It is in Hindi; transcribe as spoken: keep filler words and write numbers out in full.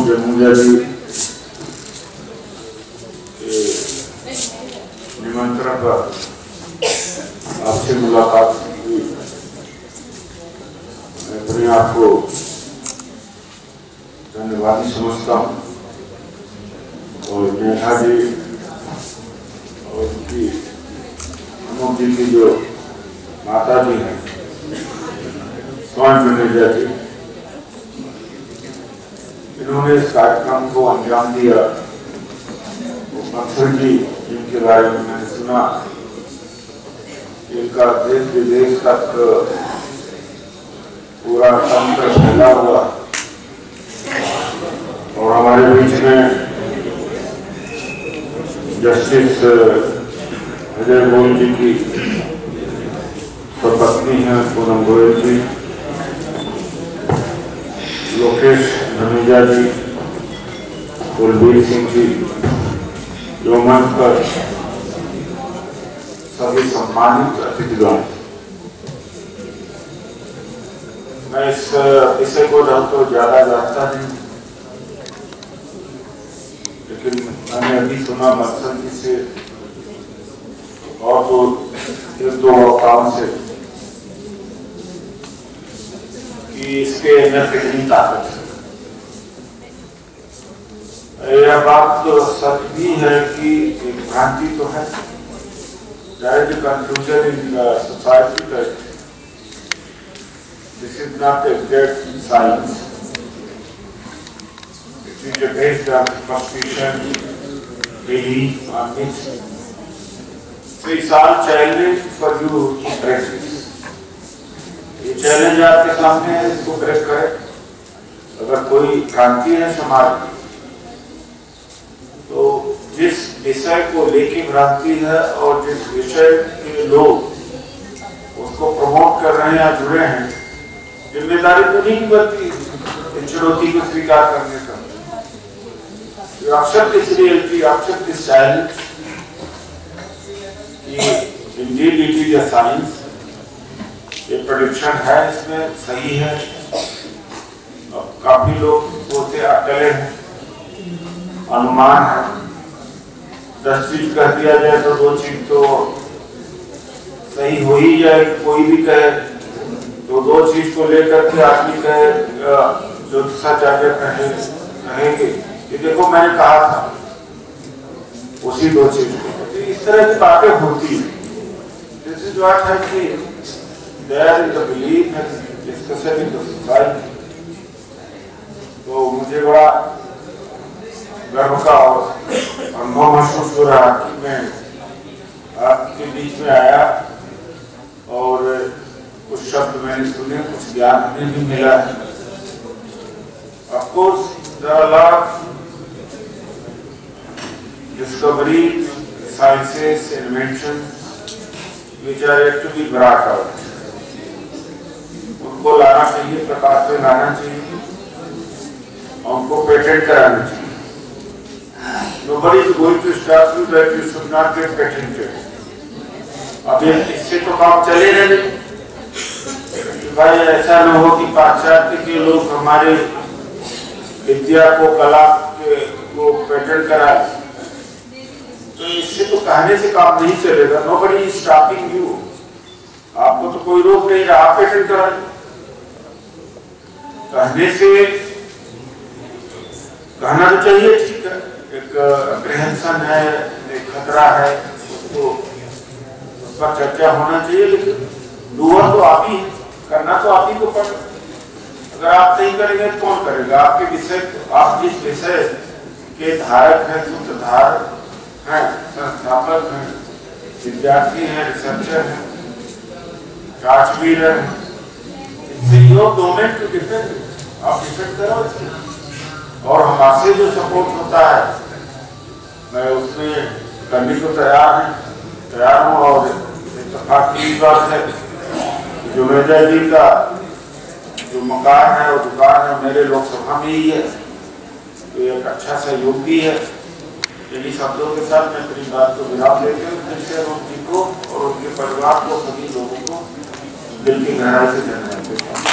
जमुना जी के निमंत्रण पर आपसे मुलाकात हुई। मैं अपने आप को धन्यवादी समझता हूँ और नेहा जी और उनकी अनूप जी की जो माता जी हैं स्वर्ण मैनेजर जी, इन्होंने इस कार्यक्रम को अंजाम दिया। बंसल जी जिनके बारे में मैंने सुना, इनका देश विदेश तक पूरा तंत्र फैला हुआ और हमारे बीच में जस्टिस अजय गोयल जी की पत्नी है पूनम गोयल जी, लोकेश धमीजा जी, कुलबीर सिंह जी, जो मंच पर सभी सम्मानित अतिथिगण। मैं इस विषय को ढंग तो ज्यादा जानता नहीं, लेकिन मैंने अभी सुना बंसल जी से और तो एक दो वक्ताओं से कि इसके अंदर कितनी ताकत है। यह बात तो सच भी है कि एक भ्रांति तो है, there is a confusion in the society that this is not a great science. It is based on superstition, belief, on which. So it's all challenge for you to break this. ये चैलेंज आपके सामने है, इसको ब्रेक करें। अगर कोई भ्रांति है समाज की, तो जिस विषय को लेके भ्रांति है और जिस विषय के लोग उसको प्रमोट कर रहे हैं या जुड़े हैं, जिम्मेदारी तो नहीं बनती इस चुनौती को स्वीकार करने का। You accept this reality, accept this challenge कि indeed it is a science, ये प्रेडिक्शन है, इसमें सही है। अब काफी लोग बोलते अकेले हैं, अनुमान है, दस चीज कह दिया जाए तो दो चीज तो सही हो ही जाए। कोई भी कहे तो दो चीज को लेकर के आदमी कहे, जो सचार्य कहे कहेंगे कि देखो मैंने कहा था उसी दो चीज को। इस तरह की बातें होती है। दिस इज व्हाट है कि there is the belief and discussion in the society. तो मुझे बड़ा गर्व का और अनुभव महसूस हो रहा कि मैं आपके बीच में आया और कुछ शब्द मैंने सुने, कुछ ज्ञान हमें भी मिला है। Of course, there are a lot of discovery, sciences, inventions which are yet to be brought out. उनको लाना चाहिए, प्रकाश में लाना चाहिए, उनको पेटेंट कराना चाहिए। Nobody is going to stop you that you should not get patented. अब इससे तो काम चलेगा नहीं कि भाई ऐसा न हो कि पाश्चात्य के लोग हमारे विद्या को, कला के को पेटेंट कराए। तो इससे तो कहने से काम नहीं चलेगा। Nobody is stopping you. आपको तो कोई रोक नहीं रहा, आप पेटेंट कराए। कहने से कहना तो चाहिए, ठीक है, एक अप्रिहेंशन है, एक खतरा है, उसको उस पर चर्चा होना चाहिए, लेकिन डूअर तो आप ही है, करना तो आप ही को पड़ेगा। अगर आप नहीं करेंगे तो कौन करेगा? आपके विषय, आप जिस विषय के धारक हैं, सूत्रधार हैं, संस्थापक हैं, विद्यार्थी हैं, रिसर्चर हैं, राजवीर हैं, इससे योर डोमेन टू डिफेंड, आप डिफेंड करो इसमें। और हमारे जो सपोर्ट होता है मैं उसमें करने को तैयार है तैयार हूँ। और इत्तेफाक की बात है जो मेजा जी का जो मकान है और दुकान है मेरे लोकसभा में ही है, तो एक अच्छा सहयोग भी है। इन्हीं शब्दों के साथ मैं अपनी बात को विराम देते हुए फिर से अरुण जी को और उनके परिवार को, सभी लोगों को दिल की गहराई से धन्यवाद देता हूँ।